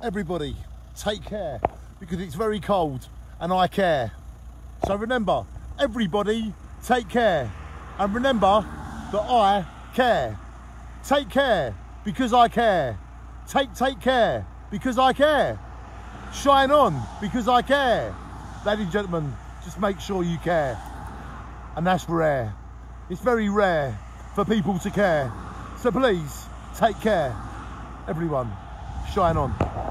everybody, take care, because it's very cold and I care. So remember, everybody, take care. And remember that I care. Take care, because I care. Take care, because I care. Shine on, because I care. Ladies and gentlemen, just make sure you care. And that's rare. It's very rare for people to care. So please, take care. Everyone, shine on.